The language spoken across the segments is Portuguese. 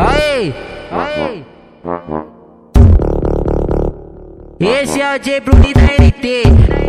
Aí, aí. Esse é o J Bruninho da NT.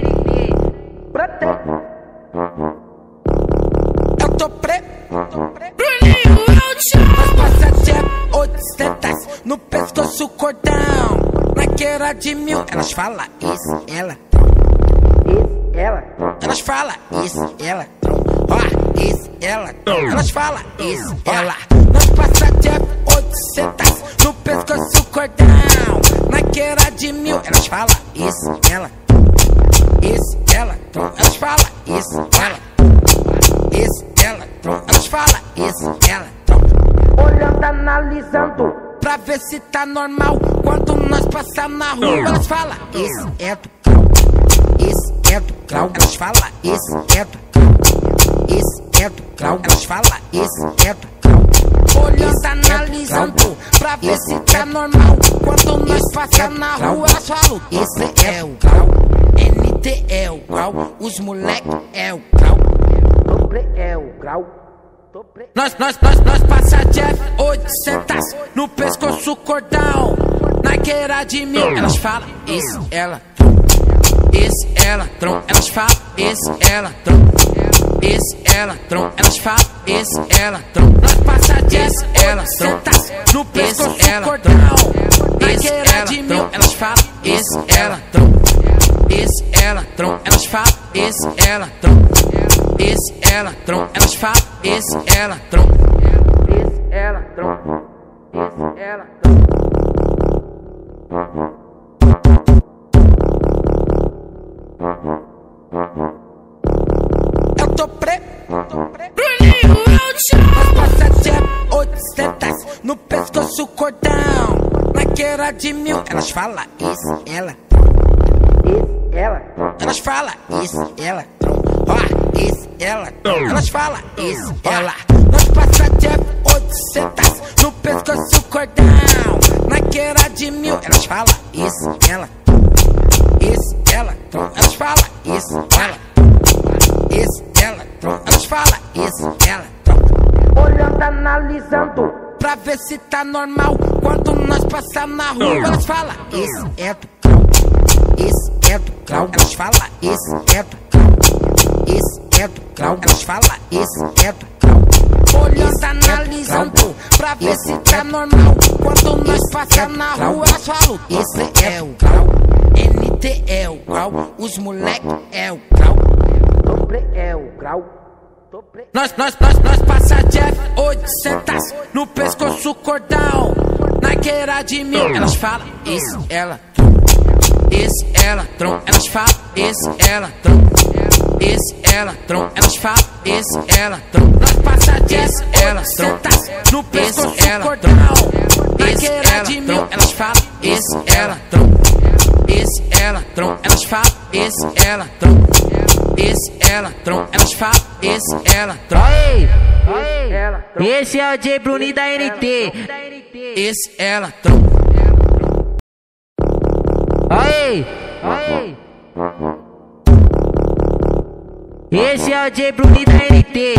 Eu tô preto. Bruninho é o tchau. Nós passa de 800 no pescoço cordão. Naquela de 1000. Elas falam isso, ela. Isso, ela. Elas falam isso, ela. Ó, isso, ela. Elas falam isso, ela. Nós passa de 800 no pescoço cordão. Naquela de 1000. Elas falam isso, ela. Isso, ela. Elas falam isso, ela. Isso, ela. Elas falam isso, ela. Olhando, analisando pra ver se tá normal. Quando nós passamos na rua, elas falam isso é do grau. Isso é do grau. Elas falam isso é do grau. Isso é do grau. Elas falam isso é do grau. Olhando, analisando pra ver se tá normal. Quando nós passamos na rua, elas falam isso é o grau. NT é o grau. Os moleque é o grau. Dobre é o grau. Nós passa de 800 no pescoço cordão. Naquela de 1000. Elas falam isso, ela. Isso, ela. Elas falam isso, ela. Isso, ela. Elas falam isso, ela. Nós passa de 800 no pescoço cordão. Naquela de 1000. Elas falam isso, ela. Isso, ela. Elas falam isso, ela. Isso, ela. Elas falam isso, ela. Isso, ela. Isso, ela. Eu tô preto. Bruninho é o tchau. Nós passa de 800 no pescoço cordão. Naquela de 1000. Elas falam isso, ela. Isso, ela. Elas falam isso, ela. Ó, isso, ela. Elas falam isso, ela. Nós passa de 800 no pescoço cordão. Naquela de 1000. Elas falam isso, ela. Isso, ela. Elas falam isso, ela. Isso, ela. Elas falam isso, ela. Olhando, analisando pra ver se tá normal. Quando nós passamos na rua, elas falam isso é do grau. Isso é do grau. Elas falam isso é do grau. Isso é do grau. Elas falam isso é do grau. Olhando, analisando pra ver se tá normal. Quando nós passamos na rua, elas falam isso é o grau. NT é o grau. Os moleque é o grau. Dobre é o grau. Nós passa de 800 no pescoço cordão. Naquela de 1000. Elas falam isso, ela. Isso, ela. Elas falam isso, ela. Isso, ela. Elas falam isso, ela. Nós passa de 800 no pescoço cordão. Naquela de 1000. Elas falam isso, ela. Isso, ela. Elas falam isso, ela. Isso, ela. Elas falam isso, ela. Aí, aí. Esse é o J Bruninho da NT. Isso, ela. Aí, aí. Esse é o J Bruninho da NT.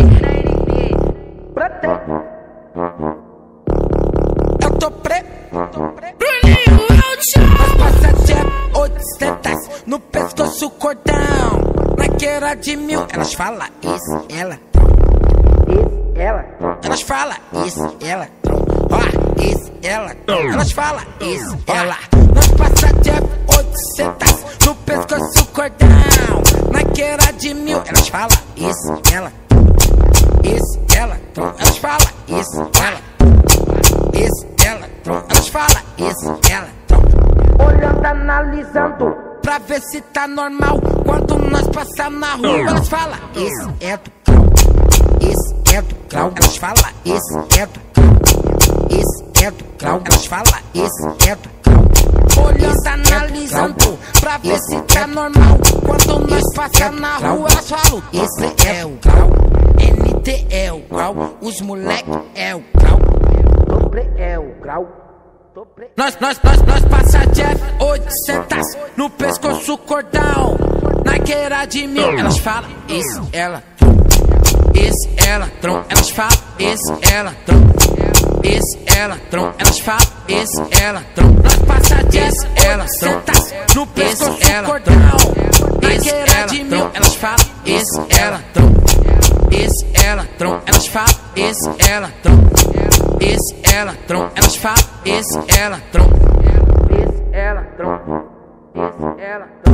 Eu tô preto. Bruninho é o tchau. Nós passa de 800 no pescoço cordão. Naquela de 1000. Elas falam isso, ela. Isso, ela. Elas falam isso, ela. Ó, isso, ela. Elas falam isso, ela. Nós passa de 800 no pescoço cordão. Naquela de 1000. Elas falam isso, ela. Isso, ela. Elas falam isso, ela. Isso, ela. Elas falam isso, ela. Olhando, analisando pra ver se tá normal. Quando nós passamos na rua, elas falam isso é do grau. Isso é do grau. Elas falam isso é do grau. Isso é do grau. Elas falam isso é do grau. Olhando, analisando pra ver se tá normal. Quando nós passamos na rua, elas falam isso é o grau. NT é o grau. Os moleque é o grau. Dobre é o grau. Nós passa de 800 no pescoço cordão. Naquela de 1000. Elas falam isso, ela. Isso, ela. Elas falam isso, ela. esse ela trom, elas falam, esse ela trom. Nós passa esse ela trom, no pescoço ela trom, esse ela trom, elas falam, esse ela trom, esse ela trom, elas falam, esse ela trom, esse ela trom, elas falam, esse ela trom, esse ela trom, esse ela trom.